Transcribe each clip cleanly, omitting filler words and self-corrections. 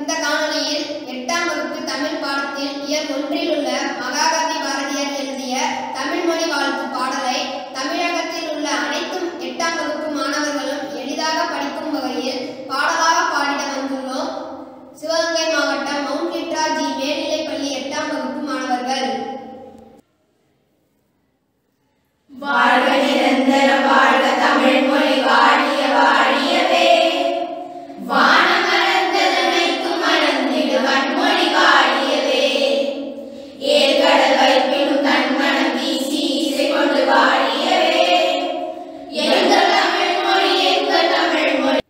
இந்த காணொளியில் 8ஆம் வகுப்பு தமிழ் பாடத்தில் இயல் 1இல் உள்ள மகாகவி பாரதியார் எழுதிய தமிழ் மொழி வாழ்த்து பாடலை தமிழகத்தில் உள்ள அனைத்து 8ஆம் வகுப்பு மாணவர்களும் எளிதாக படிக்கும் வகையில் பாடலாக பாடிட வந்துள்ளோம். சிவகங்கை மாவட்டம் மவுண்ட் லிட்ரா ஜி மேல்நிலைப்பள்ளி 8ஆம் வகுப்பு மாணவர்கள். வாழ்க நிரந்தர வாழ்க தமிழ் மொழி வாழிய வாழியவே. வானமளந்ததனைத்தும் மறந்திடு வன்மொழி வாழியவே. ஏற்கடல் வைப்பினும் தன்மனம் வீசி இசை கொண்டு வாழியவே. எங்கள் தமிழ் மொழி எங்கள் தமிழ் மொழி.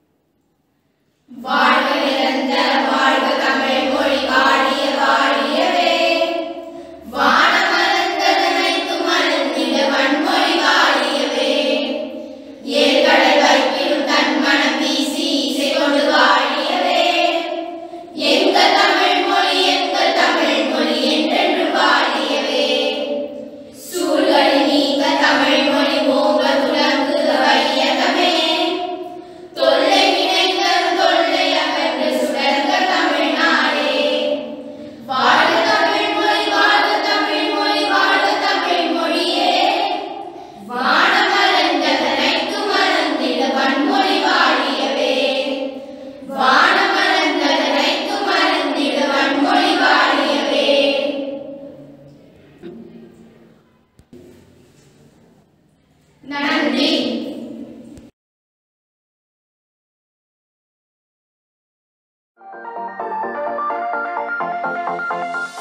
வாழ்க நிரந்தர வாழ்க தமிழ் மொழி வாழிய வாழியவே. வானமளந்ததனைத்தும் மறந்திடு வன்மொழி வாழியவே. ஏற்கடல் வைப்பினும் தன்மனம் வீசி இசை கொண்டு வாழியவே. எங்கள் தமிழ் மொழி என்றென்று வாழியவே. சூழ்களை நீங்க தமிழ் மொழி ஓங்க துலங்குக வையகமே. தொல்லை வினைதரும் தொல்லை அகன்று சுடர்க தமிழ்நாடே. வாழ்க தமிழ் மொழி வாழ்க தமிழ் மொழி வாழ்க தமிழ் மொழியே. வானமளந்ததனைத்தும் மறந்திடு வன்மொழி வாழியவே. வானமளந்ததனைத்தும் மறந்திடு வன்மொழி வாழியவே. நன்றி.